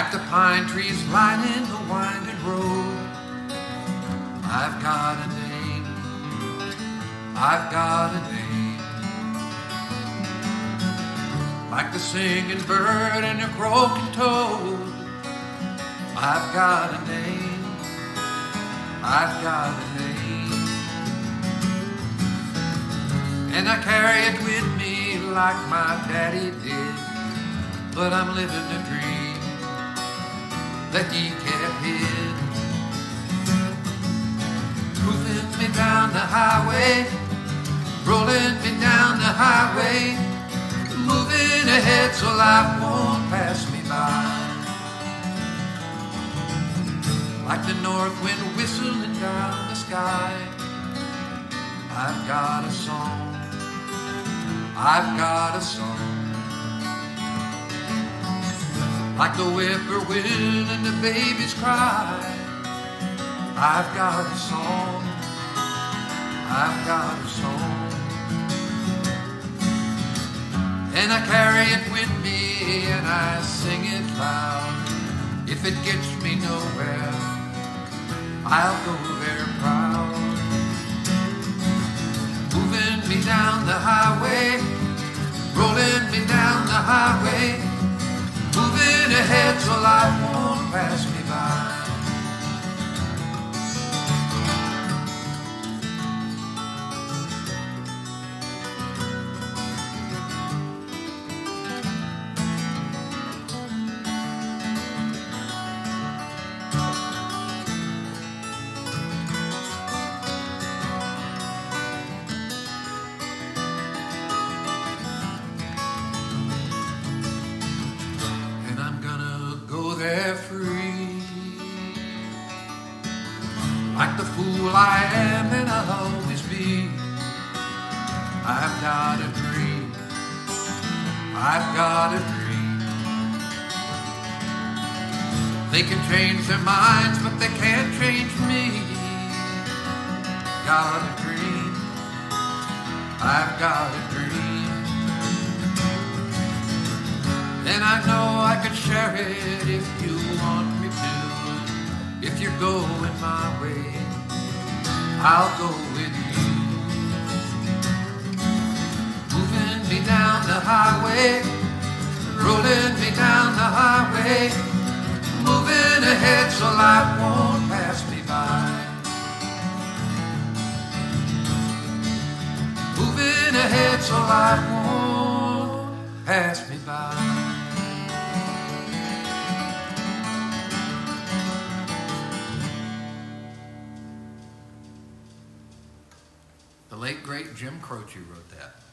like the pine trees lining the winding road. I've got a name, I've got a name, like the singing bird and the croaking toad. I've got a name, I've got a name, and I carry it with me like my daddy did. But I'm living a dream that he kept hid. Moving me down the highway, rolling me down the highway, moving ahead so life won't pass me by. Like the north wind whistling down the sky, I've got a song, I've got a song, like the whippoorwill and the baby's cry. I've got a song, I've got a song, and I carry it with me and I sing it loud. If it gets me nowhere, I'll go there proud. Moving me down the highway, rolling me down the highway, moving ahead so life won't pass me by. They're free, like the fool I am and I'll always be. I've got a dream, I've got a dream. They can change their minds, but they can't change me. Got a dream, I've got a dream, and I know I could share it if you want me to. If you're going my way, I'll go with you. Moving me down the highway, rolling me down the highway, moving ahead so life won't pass me by. Moving ahead so life won't pass me by. The late, great Jim Croce wrote that.